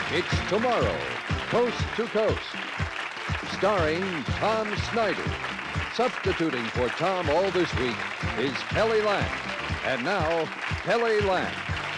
It's tomorrow, Coast to Coast, starring Tom Snyder. Substituting for Tom all this week is Kelly Land. And now, Kelly Land.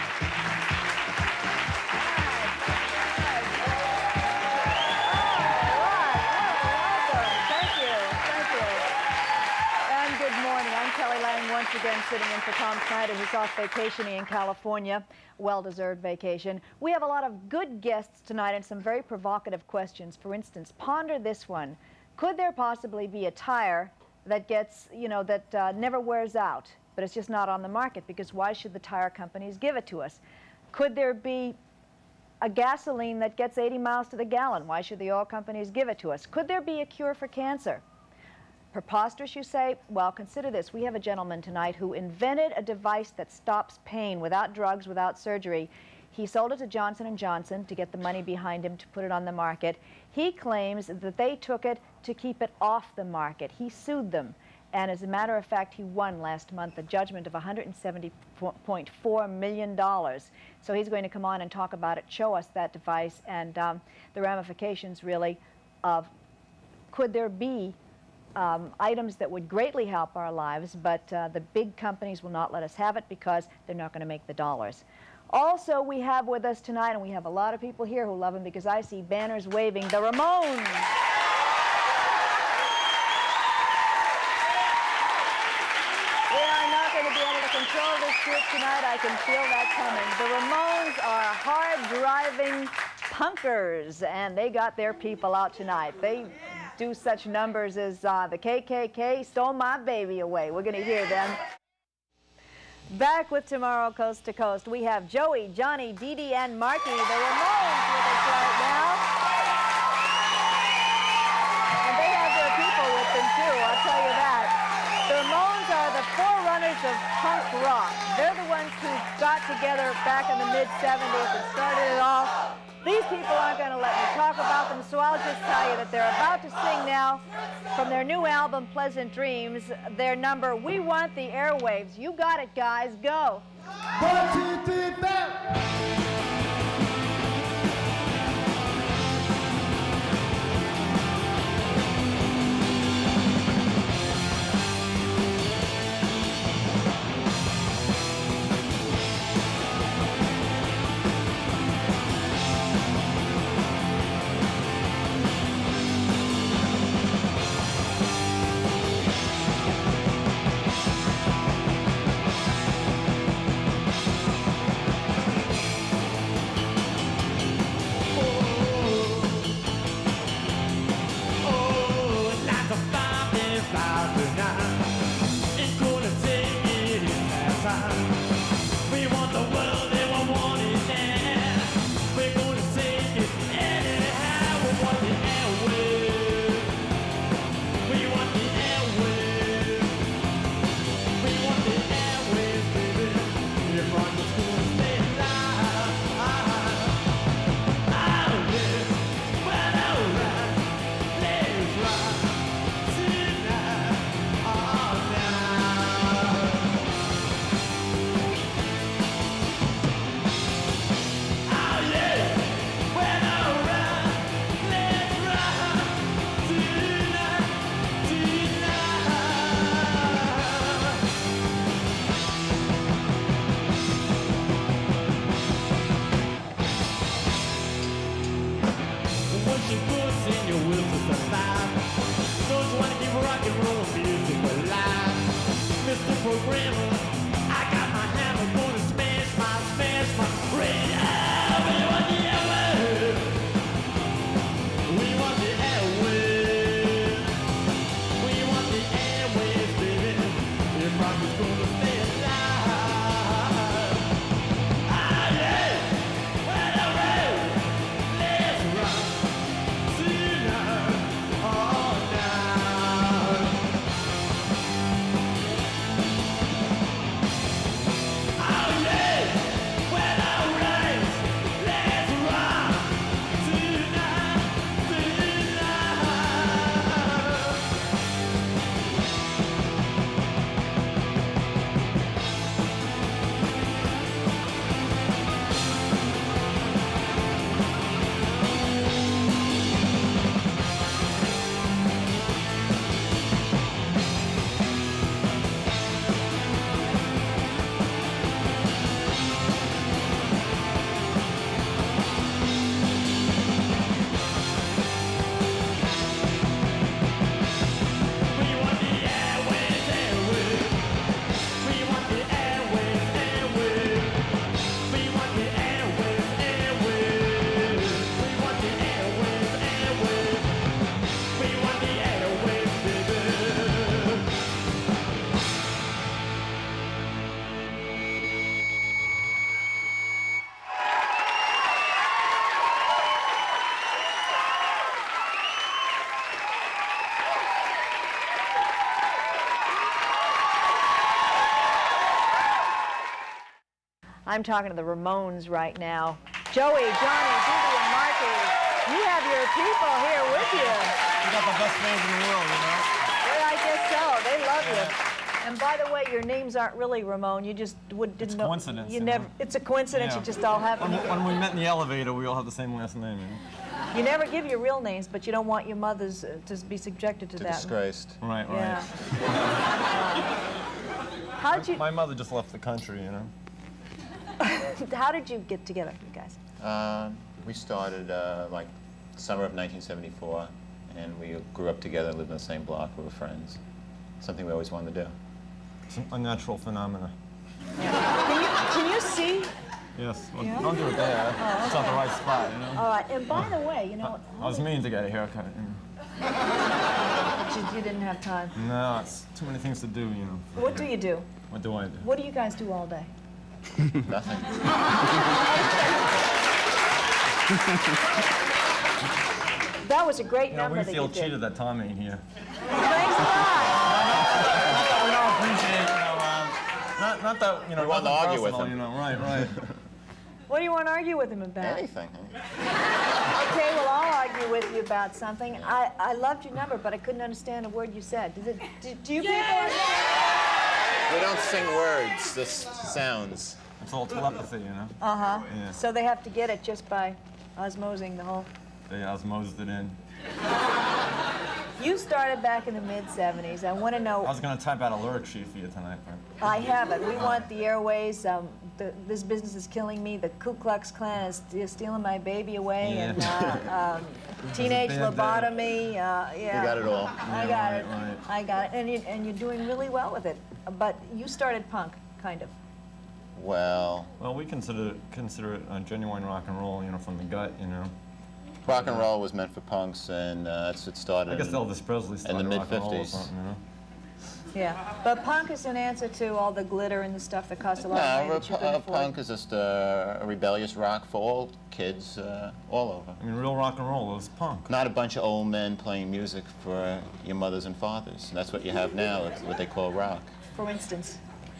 Once again sitting in for Tom Snyder, who's off vacationing in California. Well-deserved vacation. We have a lot of good guests tonight and some very provocative questions. For instance, ponder this one. Could there possibly be a tire that gets, that never wears out, but it's just not on the market? Because why should the tire companies give it to us? Could there be a gasoline that gets 80 miles to the gallon? Why should the oil companies give it to us? Could there be a cure for cancer? Preposterous, you say? Well, consider this. We have a gentleman tonight who invented a device that stops pain without drugs, without surgery. He sold it to Johnson & Johnson to get the money behind him to put it on the market. He claims that they took it to keep it off the market. He sued them. And as a matter of fact, he won last month a judgment of $170.4 million. So he's going to come on and talk about it, show us that device and the ramifications, really, of could there be items that would greatly help our lives, but the big companies will not let us have it because they're not going to make the dollars. Also, we have with us tonight, and we have a lot of people here who love him because I see banners waving, the Ramones. We are not going to be able to control this group tonight. I can feel that coming. The Ramones are hard-driving punkers, and they got their people out tonight. They do such numbers as the KKK stole my baby away. We're going to hear them. Back with Tomorrow Coast to Coast, we have Joey, Johnny, Dee Dee, and Marky, the Ramones, with us right now. And they have their people with them, too, I'll tell you that. The Ramones are the forerunners of punk rock. They're the ones who got together back in the mid-'70s and started it all. These people aren't going to let me talk about them, so I'll just tell you that they're about to sing now from their new album, Pleasant Dreams, their number, We Want the Airwaves. You got it, guys. Go. 1, 2, 3, 4. I'm talking to the Ramones right now. Joey, Johnny, Judy, and Marky, you have your people here with you. You got the best fans in the world, you know? Well, I guess so. They love you. And by the way, your names aren't really Ramon. You just didn't know. Coincidence. You never. It's a coincidence. Yeah. You just all happen. When we met in the elevator, we all have the same last name. You know? You never give your real names, but you don't want your mothers to be subjected to that. Disgraced. Right, right. Yeah. How'd you? My mother just left the country, you know. How did you get together, you guys? We started like summer of 1974, and we grew up together, lived in the same block. We were friends. Something we always wanted to do. It's a natural phenomena. Can you see? Yes. Well, Yeah? don't do it there. Oh, It's not the okay. right spot, you know. All right. And by the way, you know, I was meaning to get a haircut. You know. you didn't have time. No, it's too many things to do, you know. What do you do? What do I do? What do you guys do all day? Nothing. That was a great You know, number we that feel you did. cheated that Tom ain't here. Thanks a lot. We don't appreciate, you know, not that, you know, We wanted to nothing argue with personal, him. You know, right, right. What do you want to argue with him about? Anything. Okay, well, I'll argue with you about something. I loved your number, but I couldn't understand a word you said. Do you people understand? We don't sing words, just sounds. It's all telepathy, you know. Uh-huh. Yeah. So they have to get it just by osmosing the whole... They osmosed it in. You started back in the mid-'70s. I want to I know... was going to type out a lyric sheet for you tonight, but... I have it. We want the airways. This business is killing me. The Ku Klux Klan is stealing my baby away. Yeah. And teenage It's a bad day. lobotomy. Yeah. We got it all. I Yeah, got right, it. right. I got it. And you're doing really well with it. But you started punk, kind of. Well, Well, we consider it genuine rock and roll, you know, from the gut, you know. rock and roll was meant for punks, and that's what started I guess Elvis Presley started the rock and roll or mid-'50s. something, you know. Yeah. But punk is an answer to all the glitter and the stuff that costs a lot of money No, that you can afford. punk is just a rebellious rock for all kids all over. I mean, real rock and roll is punk. Not a bunch of old men playing music for your mothers and fathers. And that's what you have now. It's what they call rock. For instance.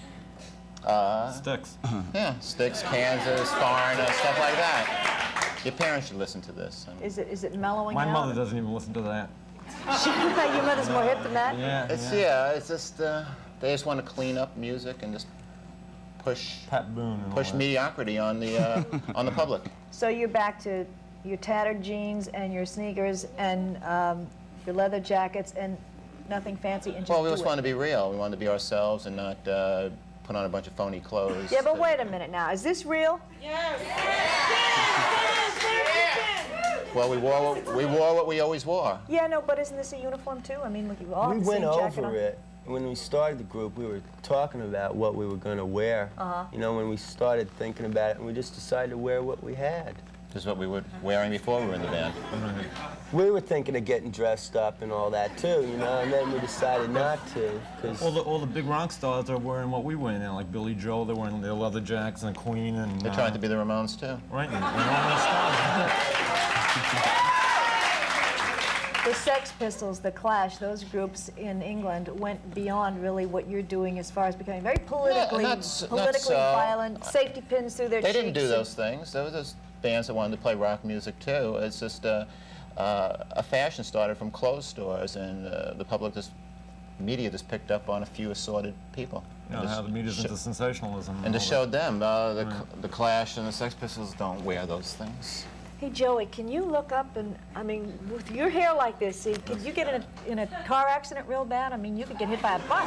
Sticks. Yeah, Styx, Kansas, Foreigner, stuff like that. Your parents should listen to this. Is it mellowing My out? mother doesn't even listen to that. Your mother's more hip than that? Yeah, It's just they just want to clean up music and just push Pat Boone and all push that. mediocrity on the public. So you're back to your tattered jeans and your sneakers and your leather jackets and nothing fancy and just Well, we do just it. wanted to be real. We wanted to be ourselves and not put on a bunch of phony clothes. Yeah, but wait a minute now. Is this real? Well, we wore what we always wore. Yeah, no, but isn't this a uniform too? I mean, look, you all We have the went same jacket over on. it. When we started the group, we were talking about what we were going to wear. You know, when we started thinking about it, and we just decided to wear what we had. This is what we were wearing before we were in the band. We were thinking of getting dressed up and all that too, you know, and then we decided not to, because All the big rock stars are wearing what we wear now, like Billy Joel. They're wearing their leather jackets and Queen and. They're trying to be the Ramones too. Right, and all those stars. The Sex Pistols, the Clash, those groups in England went beyond really what you're doing as far as becoming very politically not so. violent, safety pins through their They cheeks. didn't do those things. There were just bands that wanted to play rock music too. It's just a fashion started from clothes stores, and the public media just picked up on a few assorted people. You know, how the media's into sensationalism. And all just that. showed them the Clash and the Sex Pistols don't wear those things. Hey, Joey, can you look up and, I mean, with your hair like this, see, could you get in a car accident real bad? I mean, you could get hit by a bus.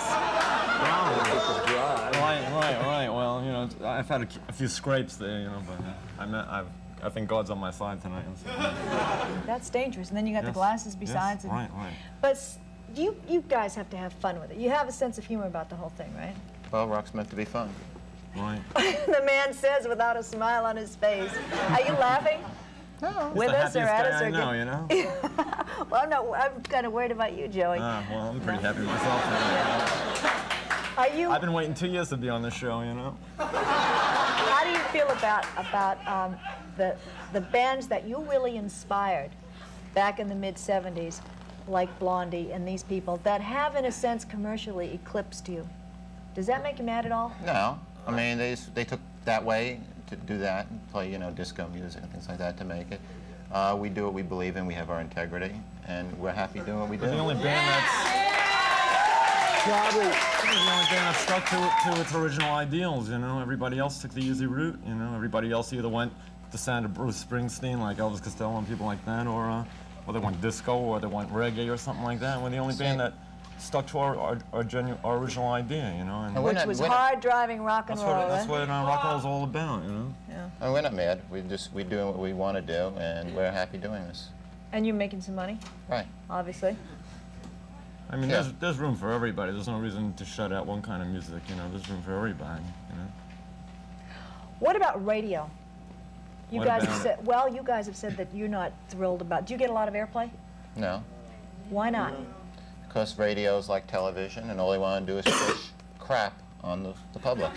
Right. Well, you know, I've had a few scrapes there, you know, but I think God's on my side tonight. That's dangerous. And then you got the Yes, glasses besides. Yes, and, right. But you guys have to have fun with it. You have a sense of humor about the whole thing, right? Well, rock's meant to be fun. Right. The man says without a smile on his face. Are you laughing? No. With It's us the or happiest at guy us? I Or know, you know? Well, I'm kind of worried about you, Joey. Well, I'm pretty happy with myself. Are you? I've been waiting 2 years to be on this show, you know? How do you feel about the bands that you really inspired back in the mid-'70s, like Blondie and these people, that have, in a sense, commercially eclipsed you? Does that make you mad at all? No, I mean they took that way, to do that, and play, you know, disco music and things like that to make it. We do what we believe in, we have our integrity, and we're happy doing what we do. The only band that's probably the only band that stuck to its original ideals, you know. Everybody else took the easy route, you know. Everybody else either went the sound of Bruce Springsteen, like Elvis Costello and people like that, or they went disco, or they went reggae or something like that. We're the only band that stuck to our original idea, you know. And which was hard-driving rock and roll. That's what rock and roll is all about, you know. Yeah. And we're not mad. We're doing what we want to do, and we're happy doing this. And you're making some money? Right. Obviously. I mean, there's room for everybody. There's no reason to shut out one kind of music, you know. There's room for everybody, you know. What about radio? You What guys about have said, well, you guys have said that you're not thrilled about. Do you get a lot of airplay? No. Why not? Because radio is like television, and all they want to do is push crap on the public.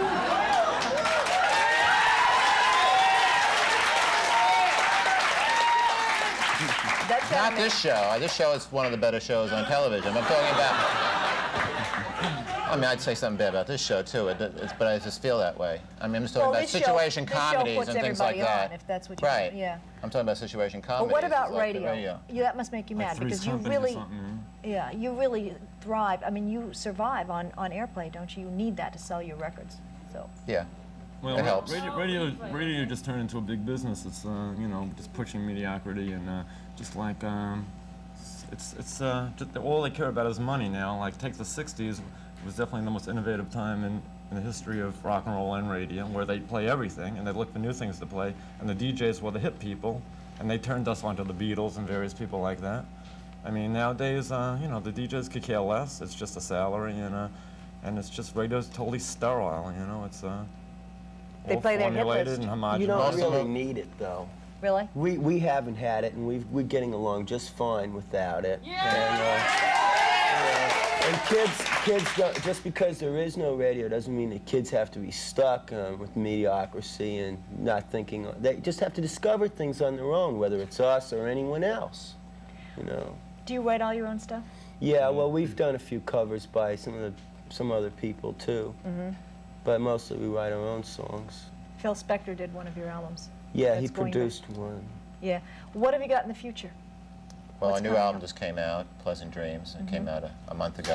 Not this show. This show is one of the better shows on television. I'm talking about... I mean, I'd say something bad about this show, too, but I just feel that way. I mean, I'm just talking about situation comedies and things like that. On, if that's what you right. Yeah. I'm talking about situation comedies. But what about like radio? Yeah, that must make you mad, because you really... Yeah, you really thrive. I mean, you survive on airplay, don't you? You need that to sell your records. So. Yeah. Well, it helps. Radio just turned into a big business. It's you know, just pushing mediocrity and just like it's just all they care about is money now. Like take the '60s, it was definitely the most innovative time in the history of rock and roll and radio, where they play everything and they look for new things to play. And the DJs were the hip people, and they turned us onto the Beatles and various people like that. I mean, nowadays, you know, the DJs could care less. It's just a salary, and it's just radio's totally sterile. You know, it's they play their hit formulated list. and homogenous. You don't really need it, though. Really? We haven't had it, and we're getting along just fine without it. Yeah. And kids don't, just because there is no radio doesn't mean that kids have to be stuck with mediocrity and not thinking. They just have to discover things on their own, whether it's us or anyone else. You know. Do you write all your own stuff? Yeah, well, we've done a few covers by some other people too, but mostly we write our own songs. Phil Spector did one of your albums. Yeah, he produced one. Yeah. What have you got in the future? Well, our new album just came out, Pleasant Dreams. It came out a month ago.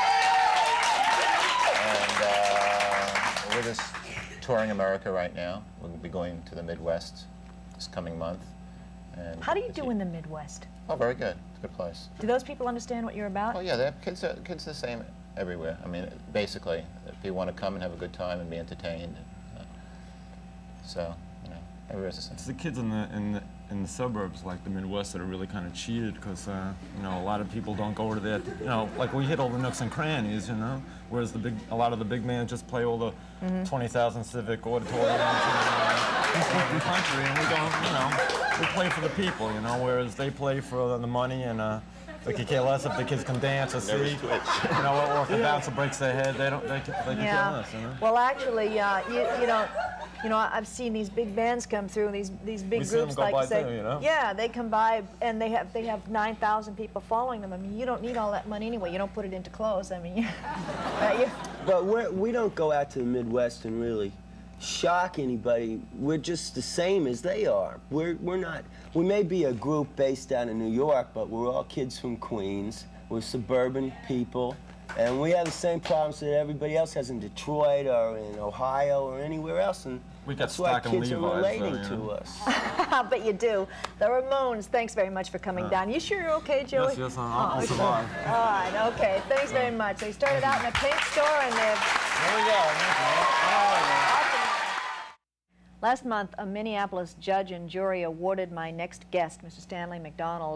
And we're just touring America right now. We'll be going to the Midwest this coming month. And how do you do in the Midwest? Oh, very good. It's a good place. Do those people understand what you're about? Oh, yeah. Kids are the same everywhere. I mean, basically, if you want to come and have a good time and be entertained. So, you know, everywhere's the same. It's the kids in the suburbs, like the Midwest, that are really kind of cheated, because you know, a lot of people don't go to that. You know, like we hit all the nooks and crannies, you know, whereas a lot of the big bands just play all the 20,000 Civic auditoriums in the country, and we don't, you know, we play for the people, you know, whereas they play for the money, and they could care less if the kids can dance or see, you know, or if the bouncer breaks their head, they can care less, you know. Well, actually, you know, I've seen these big bands come through, these big groups, like you say, you know? Yeah, they come by and they have 9,000 people following them. I mean, you don't need all that money anyway. You don't put it into clothes. I mean, But we don't go out to the Midwest and really shock anybody. We're just the same as they are. We're not. We may be a group based out of New York, but we're all kids from Queens. We're suburban people. And we have the same problems that everybody else has in Detroit or in Ohio or anywhere else. And we got that's why stock in kids are Levi's, relating though, to us. But you do. The Ramones, thanks very much for coming down. You sure you're okay, Joey? Yes, I'll survive. All right, okay. Thanks very much. They started out in a paint store and they've... There we go. Last month, a Minneapolis judge and jury awarded my next guest, Mr. Stanley McDonald,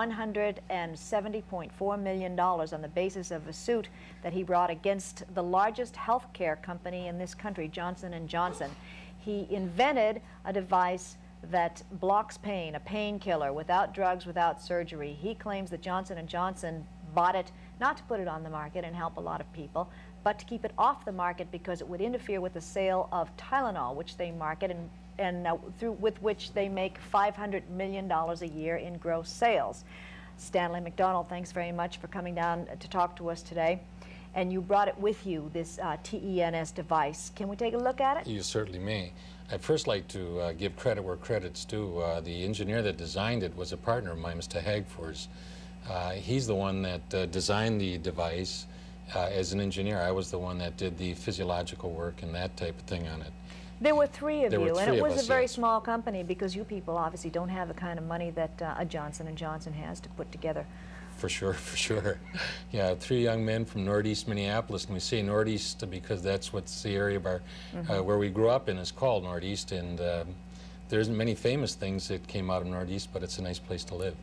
$170.4 million on the basis of a suit that he brought against the largest health care company in this country, Johnson & Johnson. He invented a device that blocks pain, a painkiller, without drugs, without surgery. He claims that Johnson & Johnson bought it not to put it on the market and help a lot of people, but to keep it off the market because it would interfere with the sale of Tylenol, which they market and with which they make $500 million a year in gross sales. Stanley McDonald, thanks very much for coming down to talk to us today. and you brought it with you, this TENS device. Can we take a look at it? You certainly may. I'd first like to give credit where credit's due. The engineer that designed it was a partner of mine, Mr. Hagfors. He's the one that designed the device as an engineer. I was the one that did the physiological work and that type of thing on it. There were three of There were you, and three it of was us, a very yes. small company because you people obviously don't have the kind of money that a Johnson & Johnson has to put together. For sure, for sure. Yeah, 3 young men from Northeast Minneapolis, and we say Northeast because that's what's the area of our, where we grew up in is called Northeast, and there isn't many famous things that came out of Northeast, but it's a nice place to live.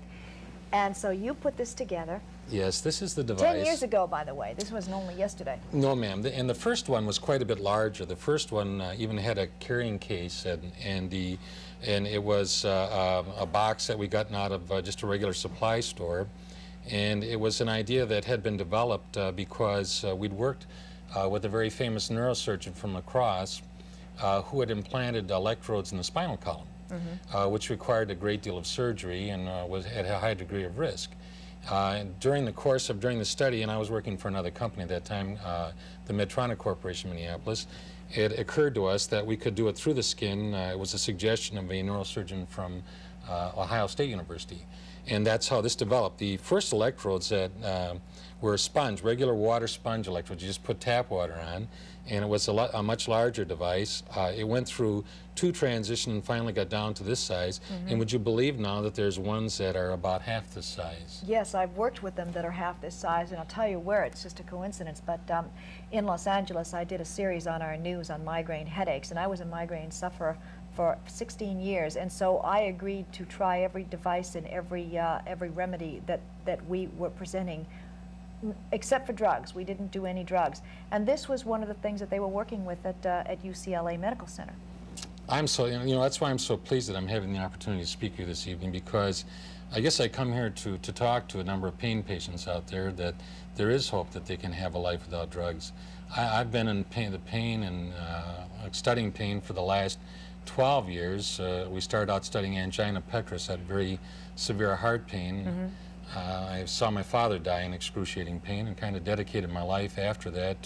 And so you put this together. Yes, this is the device. 10 years ago, by the way. This wasn't only yesterday. No, ma'am. And the first one was quite a bit larger. The first one even had a carrying case, and it was a box that we gotten out of just a regular supply store. And it was an idea that had been developed because we'd worked with a very famous neurosurgeon from La Crosse who had implanted electrodes in the spinal column, which required a great deal of surgery and had a high degree of risk. During the study, and I was working for another company at that time, the Medtronic Corporation in Minneapolis, it occurred to us that we could do it through the skin. It was a suggestion of a neurosurgeon from Ohio State University. And that's how this developed. The first electrodes that were a sponge, regular water sponge electrodes. You just put tap water on, and it was a much larger device. It went through 2 transitions and finally got down to this size. And would you believe now that there's ones that are about half this size? Yes, I've worked with them that are half this size, and I'll tell you where. It's just a coincidence, but in Los Angeles, I did a series on our news on migraine headaches, and I was a migraine sufferer for 16 years, and so I agreed to try every device and every remedy that we were presenting, except for drugs. We didn't do any drugs, and this was one of the things that they were working with at UCLA Medical Center. I'm so, that's why I'm so pleased that I'm having the opportunity to speak here this evening, because I guess I come here to talk to a number of pain patients out there that there is hope that they can have a life without drugs. I've been in the pain and studying pain for the last 12 years. We started out studying angina pectoris, that very severe heart pain. I saw my father die in excruciating pain and kind of dedicated my life after that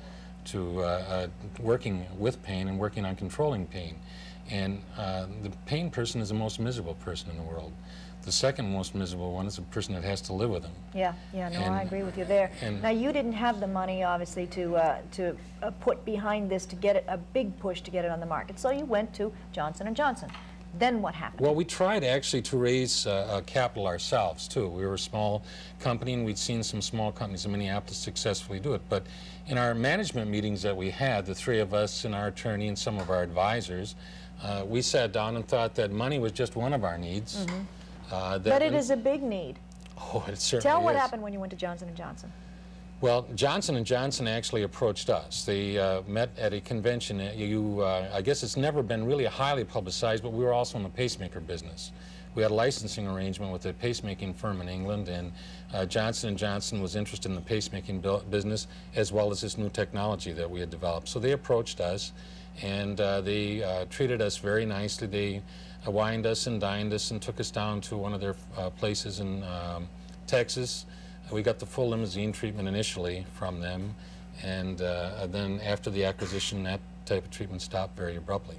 to working with pain and working on controlling pain. And the pain person is the most miserable person in the world. The second most miserable one is a person that has to live with them. Yeah, no, I agree with you there. Now, you didn't have the money, obviously, to put behind this to get it, a big push to get it on the market. So you went to Johnson & Johnson. Then what happened? Well, we tried actually to raise capital ourselves, too. We were a small company, and we'd seen some small companies in Minneapolis successfully do it. But in our management meetings that we had, the 3 of us and our attorney and some of our advisors, we sat down and thought that money was just one of our needs. But it is a big need. Oh, it certainly is. Tell what happened when you went to Johnson & Johnson. Well, Johnson & Johnson actually approached us. They met at a convention. I guess it's never been really highly publicized, but we were also in the pacemaker business. We had a licensing arrangement with a pacemaking firm in England, and Johnson & Johnson was interested in the pacemaking business as well as this new technology that we had developed. So they approached us, and they treated us very nicely. They wined us and dined us and took us down to one of their places in Texas. We got the full limousine treatment initially from them, and then after the acquisition, that type of treatment stopped very abruptly.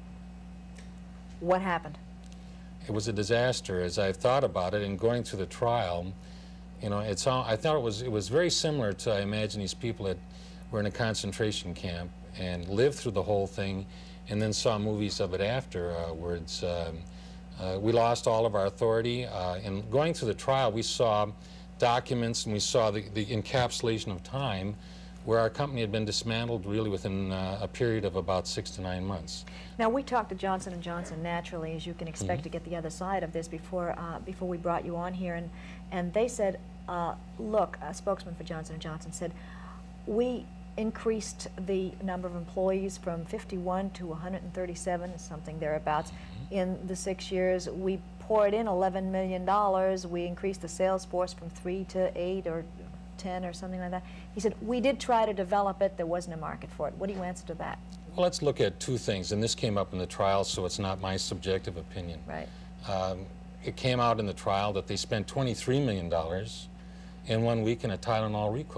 What happened? It was a disaster. As I thought about it and going through the trial, I thought it was very similar to, I imagine, these people that were in a concentration camp and lived through the whole thing and then saw movies of it afterwards. We lost all of our authority. And going through the trial, we saw documents and we saw the encapsulation of time where our company had been dismantled really within a period of about 6 to 9 months. Now, we talked to Johnson & Johnson naturally, as you can expect, to get the other side of this before we brought you on here, and they said, look, a spokesman for Johnson & Johnson said, we increased the number of employees from 51 to 137, something thereabouts, in the 6 years. We poured in $11 million. We increased the sales force from 3 to 8 or 10 or something like that. He said, we did try to develop it. There wasn't a market for it. What do you answer to that? Well, let's look at 2 things, and this came up in the trial, so it's not my subjective opinion. Right. It came out in the trial that they spent $23 million in 1 week in a Tylenol recall.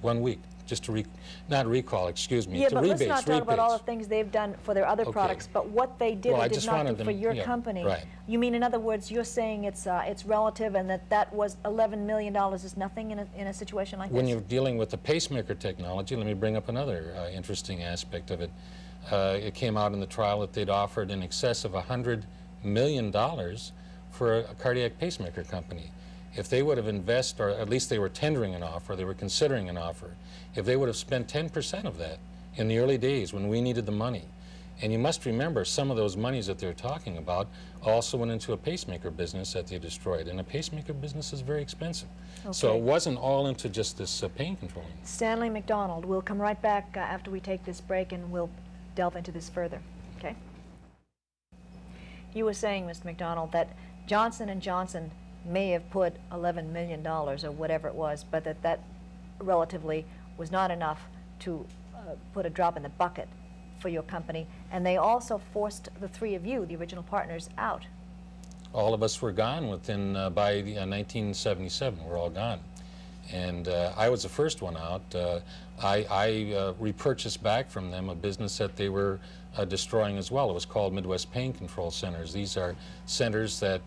1 week, just to not recall, excuse me, yeah, to but rebates. let's not talk about all the rebates. things they've done for their other products, but what they did Well, or I did just not wanted do them, for your yeah, company. right. You mean, in other words, you're saying it's relative, and that was $11 million is nothing in a situation like When this? you're dealing with the pacemaker technology, let me bring up another interesting aspect of it. It came out in the trial that they'd offered in excess of $100 million for a cardiac pacemaker company. If they would have invested, or at least they were tendering an offer, they were considering an offer, if they would have spent 10% of that in the early days when we needed the money. And you must remember, some of those monies that they're talking about also went into a pacemaker business that they destroyed, and a pacemaker business is very expensive. Okay. So it wasn't all into just this pain controlling. Stanley McDonald, we'll come right back after we take this break, and we'll delve into this further, okay? You were saying, Mr. McDonald, that Johnson & Johnson may have put $11 million or whatever it was, but that relatively was not enough to put a drop in the bucket for your company, and they also forced the three of you, the original partners, out. All of us were gone within, by 1977, we're all gone. And I was the first one out. I repurchased back from them a business that they were destroying as well. It was called Midwest Pain Control Centers. These are centers that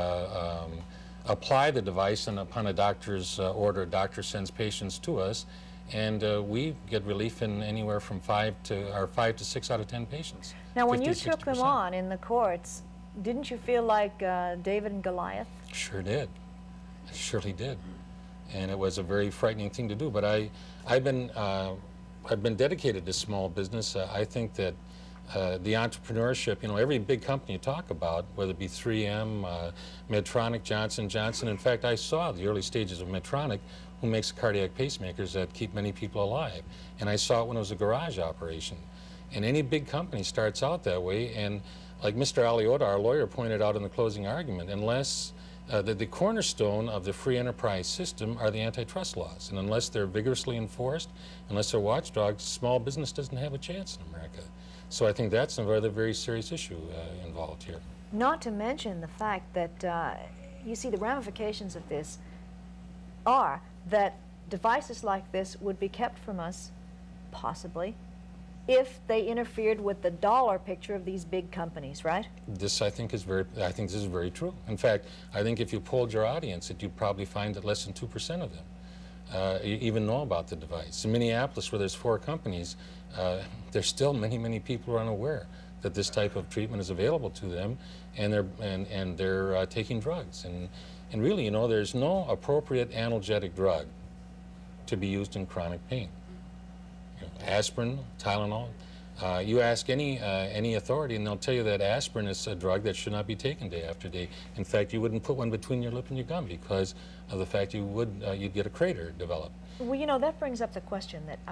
apply the device, and upon a doctor's order, a doctor sends patients to us, and we get relief in anywhere from 5 to 6 out of 10 patients. Now, when you took them on in the courts, didn't you feel like David and Goliath? Sure did. I surely did. And it was a very frightening thing to do. But I've been dedicated to small business. I think that the entrepreneurship, you know, every big company you talk about, whether it be 3M, Medtronic, Johnson & Johnson. In fact, I saw the early stages of Medtronic, who makes cardiac pacemakers that keep many people alive. And I saw it when it was a garage operation. And any big company starts out that way. And like Mr. Aliotta, our lawyer, pointed out in the closing argument, unless the cornerstone of the free enterprise system are the antitrust laws. And unless they're vigorously enforced, unless they're watchdogs, small business doesn't have a chance in America. So I think that's another very serious issue involved here. Not to mention the fact that, you see, the ramifications of this are that devices like this would be kept from us, possibly, if they interfered with the dollar picture of these big companies, right? This, I think, I think this is very true. In fact, I think if you polled your audience, that you'd probably find that less than 2% of them even know about the device. In Minneapolis, where there's 4 companies, there's still many people who are unaware that this type of treatment is available to them, and they're taking drugs. And really, you know, there's no appropriate analgesic drug to be used in chronic pain. You know, aspirin, Tylenol. You ask any authority, and they'll tell you that aspirin is a drug that should not be taken day after day. In fact, you wouldn't put one between your lip and your gum because of the fact you'd get a crater develop. Well, you know, that brings up the question that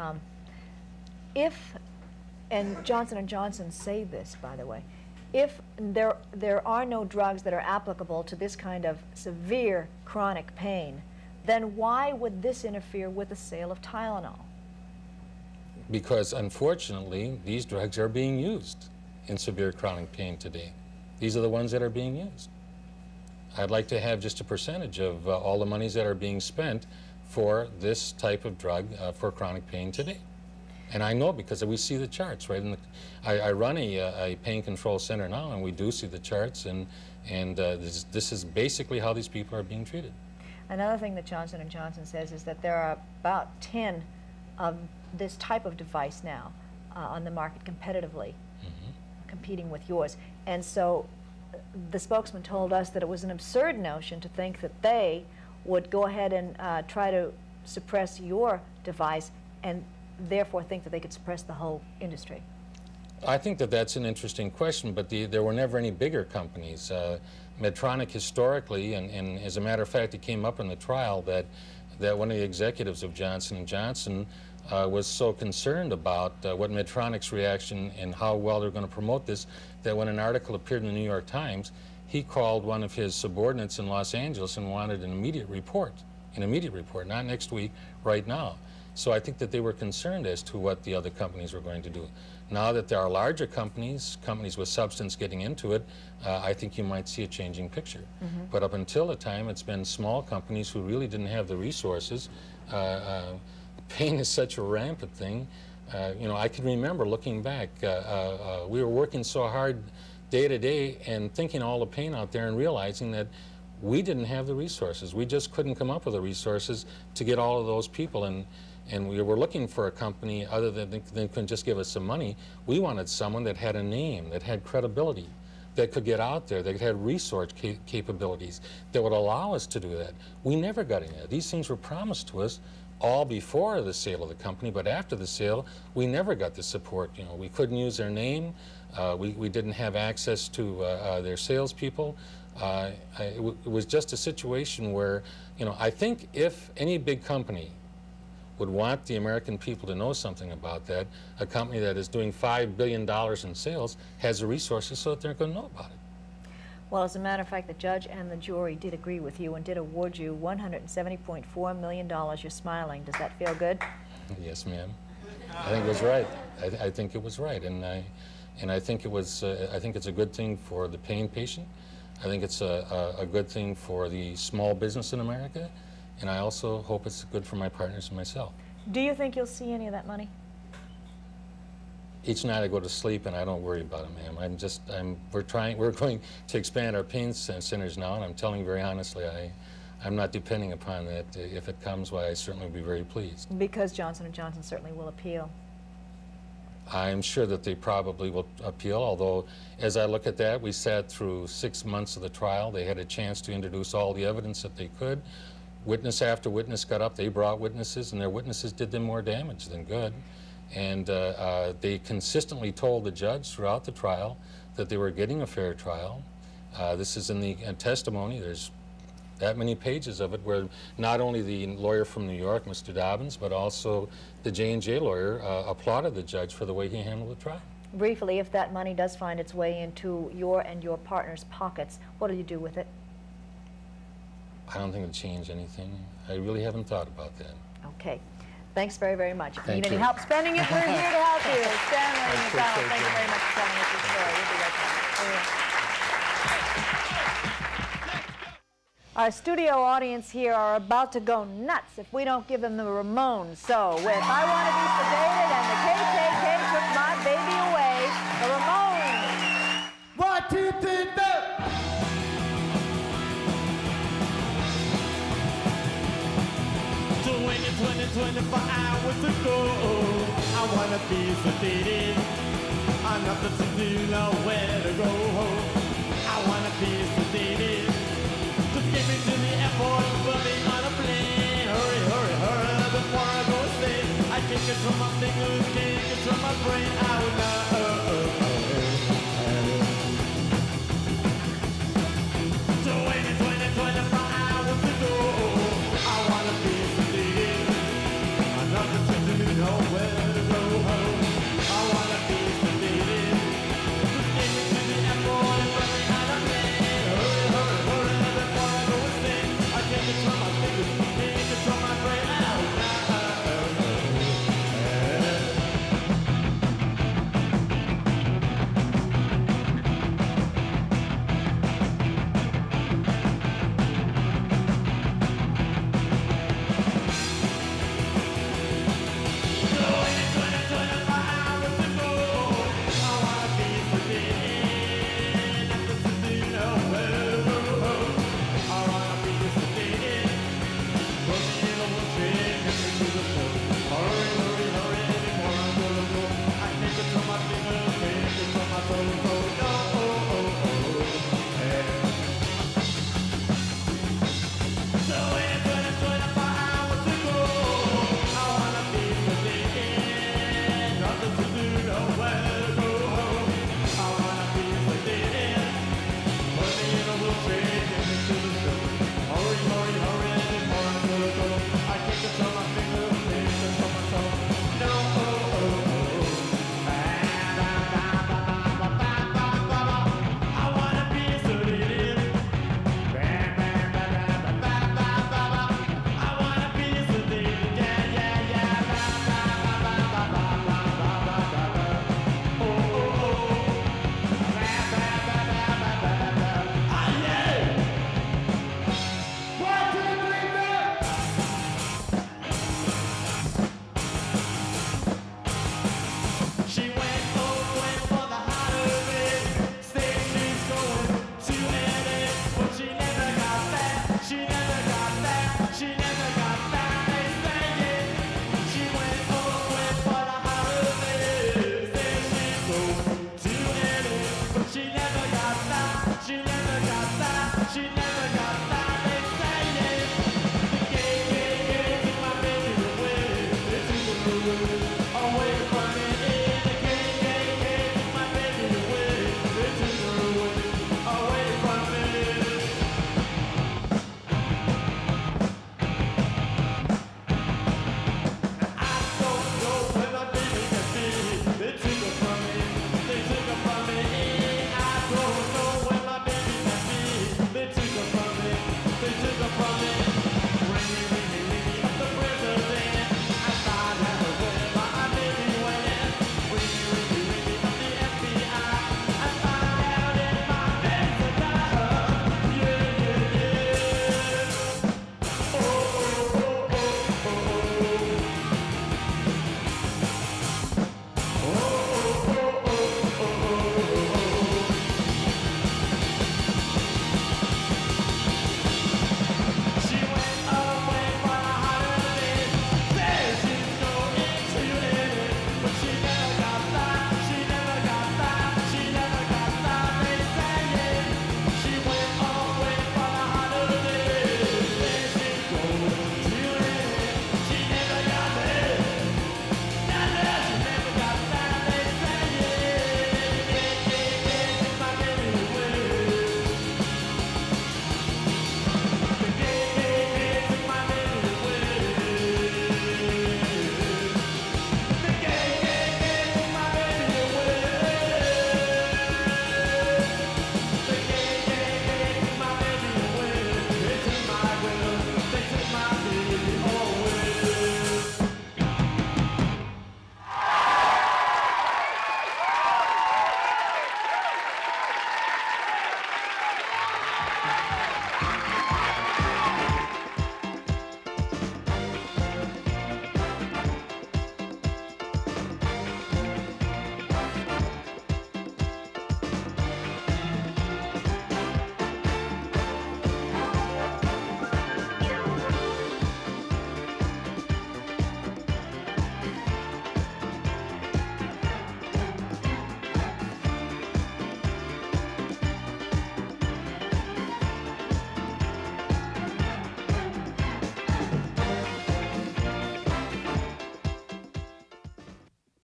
if, and Johnson & Johnson say this, by the way, if there are no drugs that are applicable to this kind of severe chronic pain, then why would this interfere with the sale of Tylenol? Because, unfortunately, these drugs are being used in severe chronic pain today. These are the ones that are being used. I'd like to have just a percentage of all the monies that are being spent for this type of drug for chronic pain today. And I know because we see the charts, right? I run a pain control center now, and we do see the charts, and this is basically how these people are being treated. Another thing that Johnson & Johnson says is that there are about 10 of this type of device now on the market competitively, competing with yours. And so the spokesman told us that it was an absurd notion to think that they would go ahead and try to suppress your device and therefore think that they could suppress the whole industry. I think that that's an interesting question, but there were never any bigger companies. Medtronic historically, and as a matter of fact, it came up in the trial that one of the executives of Johnson & Johnson was so concerned about what Medtronic's reaction and how well they're going to promote this, that when an article appeared in the New York Times, he called one of his subordinates in Los Angeles and wanted an immediate report, not next week, right now. So I think that they were concerned as to what the other companies were going to do. Now that there are larger companies with substance getting into it, I think you might see a changing picture. But up until the time, it's been small companies who really didn't have the resources, pain is such a rampant thing. You know, I can remember looking back, we were working so hard day to day and thinking all the pain out there and realizing that we didn't have the resources. We just couldn't come up with the resources to get all of those people. And we were looking for a company other than could just give us some money. We wanted someone that had a name, that had credibility, that could get out there, that had resource capabilities, that would allow us to do that. We never got any of that. These things were promised to us all before the sale of the company, but after the sale, we never got the support. You know, we couldn't use their name. We didn't have access to their salespeople. It was just a situation where, you know, I think if any big company would want the American people to know something about that, a company that is doing $5 billion in sales has the resources so that they're going to know about it. Well, as a matter of fact, the judge and the jury did agree with you and did award you $170.4 million. You're smiling. Does that feel good? Yes, ma'am. I think it was right. I think it was right, and I think it was. I think it's a good thing for the pain patient. I think it's a good thing for the small business in America, and I also hope it's good for my partners and myself. Do you think you'll see any of that money? Each night I go to sleep and I don't worry about it, ma'am. We're going to expand our pain centers now, and I'm telling you very honestly, I'm not depending upon that. If it comes, why, I certainly will be very pleased. Because Johnson & Johnson certainly will appeal. I'm sure that they probably will appeal, although as I look at that, we sat through 6 months of the trial. They had a chance to introduce all the evidence that they could. Witness after witness got up. They brought witnesses, and their witnesses did them more damage than good. And they consistently told the judge throughout the trial that they were getting a fair trial. This is in the testimony. There's that many pages of it where not only the lawyer from New York, Mr. Dobbins, but also the J&J lawyer applauded the judge for the way he handled the trial. Briefly, if that money does find its way into your and your partner's pockets, what do you do with it? I don't think it'll change anything. I really haven't thought about that. Okay. Thanks very, very much. If you need Thank any you. help spending it, we're here to help you. Stanley McDonald, thank you very much for telling us your story. We'll be right back. Our studio audience here are about to go nuts if we don't give them the Ramones. So, with I Want to Be Sedated and the KKK Took My Baby Away, the Ramones. 1, 2, 3, 4. 24 hours ago, I wanna be sedated. Nothing to do, nowhere to go. I wanna be sedated. Just get me to the airport, put me on a plane. Hurry, hurry, hurry, before I go insane. I can't control my fingers, can't control my brain.